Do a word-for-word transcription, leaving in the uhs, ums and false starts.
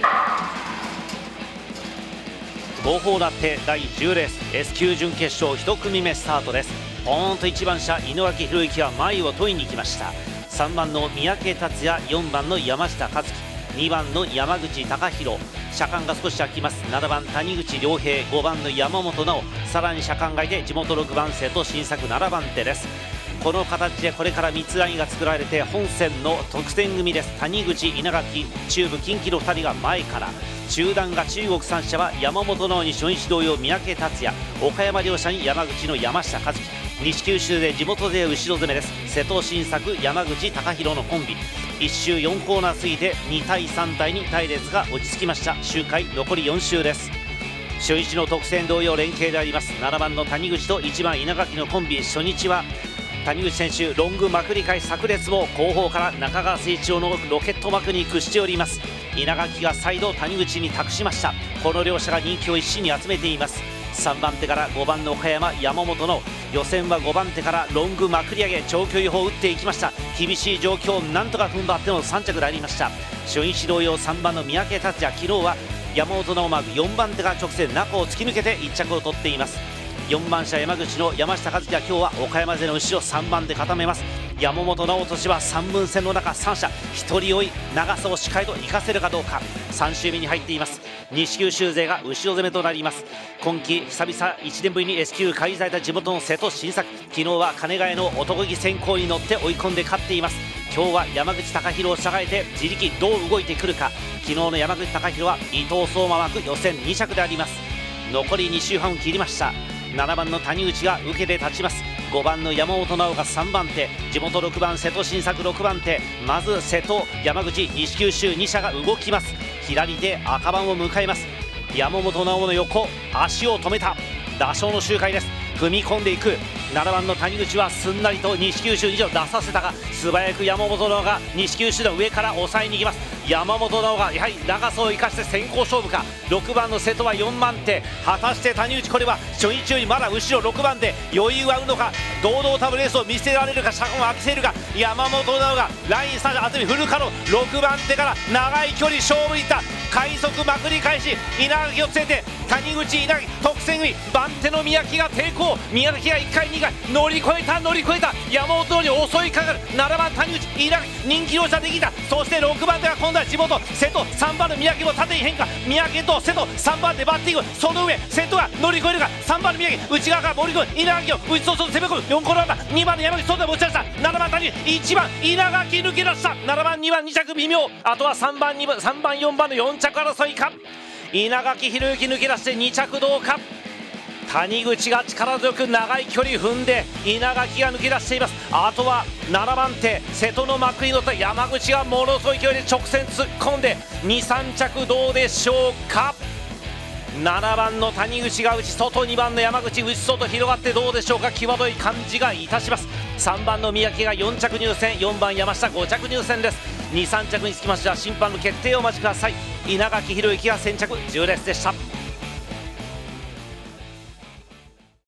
号砲だってだいじゅうレース S 級準決勝いち組目スタートです。ポーンといちばん車井脇博之は前を問いに行きました。さんばんの三宅達也、よんばんの山下和樹、にばんの山口貴弘、車間が少し空きます。ななばん谷口良平、ごばんの山本直、さらに車間外で地元ろくばん瀬戸新作ななばん手です。この形でこれからみっつラインが作られて本戦の得点組です。谷口、稲垣、中部近畿のふたりが前から、中段が中国さん社は山本直に初日同様三宅達也、岡山両者に山口の山下和樹、西九州で地元勢後ろ攻めです。瀬戸新作、山口貴弘のコンビ、いっ周よんコーナー過ぎてにたいさんたいに隊列が落ち着きました。周回残りよん周です。初日の特選同様連携でありますななばんの谷口といちばん稲垣のコンビ、初日は谷口選手ロングまくり返し炸裂も後方から中川誠一郎のロケット幕に屈しております。稲垣が再度谷口に託しました。この両者が人気を一身に集めています。さんばん手からごばんの岡山、山本の予選はごばん手からロングまくり上げ長距離砲を打っていきました。厳しい状況なんとか踏ん張ってのさん着でありました。初日同様さんばんの三宅達也、昨日は山本直マークよんばん手が直線中を突き抜けていっ着を取っています。よんばん車山口の山下和樹は今日は岡山勢の後ろさんばんで固めます。山本直俊はさんぶん線の中さん車ひとり追い、長さをしっかりと生かせるかどうか。さん周目に入っています。西九州勢が後ろ攻めとなります。今季久々いちねんぶりに S 級返り咲いた地元の瀬戸新作、昨日は金ヶ谷の男気先行に乗って追い込んで勝っています。今日は山口貴弘を従えて自力どう動いてくるか。昨日の山口貴弘は伊藤相馬枠予選に着であります。残りに周半切りました。ななばんの谷口が受けて立ちます。ごばんの山本直がさんばん手、地元ろくばん瀬戸新作ろくばん手、まず瀬戸、山口、西九州に車が動きます。左手赤番を迎えます。山本直の横、足を止めた打傷の周回です。踏み込んでいくななばんの谷口はすんなりと西九州に車を出させたが、素早く山本直が西九州の上から抑えに行きます。山本直がやはり長さを生かして先行勝負か。ろくばんの瀬戸はよんばん手、果たして谷口これは初日よりまだ後ろろくばんで余裕はあるのか。堂々たるレースを見せられるか、車間を開けせるか。山本直がラインさん厚みフルカロン、ろくばん手から長い距離勝負にいった。快速まくり返し稲垣をつけて谷口、稲垣特選組、番手の宮城が抵抗、宮崎がいっかいにかい乗り越えた乗り越えた。山本に襲いかかるななばん谷口、稲垣人気両者できた。そしてろくばん手が今度は地元瀬戸、さんばんの宮城も縦に変化、宮城と瀬戸さんばんでバッティング、その上瀬戸が乗り越えるか。さんばんの宮城内側から盛り込む稲垣を内外攻め込むよんコーナーだ。にばんの山口外で持ち出したななばん谷口、いちばん稲垣抜け出した。ななばんにばんに着微妙、あとはさんばんにばんさんばんよんばんのよん着争いか。稲垣博之抜け出してに着どうか。谷口が力強く長い距離踏んで稲垣が抜け出しています。あとはななばん手瀬戸の幕に乗った山口がものすごい勢いで直線突っ込んでにさん着どうでしょうか。ななばんの谷口が内外、にばんの山口内外広がってどうでしょうか。際どい感じがいたします。さんばんの三宅がよん着入線、よんばん山下ご着入線です。にさん着につきましては審判の決定をお待ちください。稲垣博之が先着じゅうレースでした。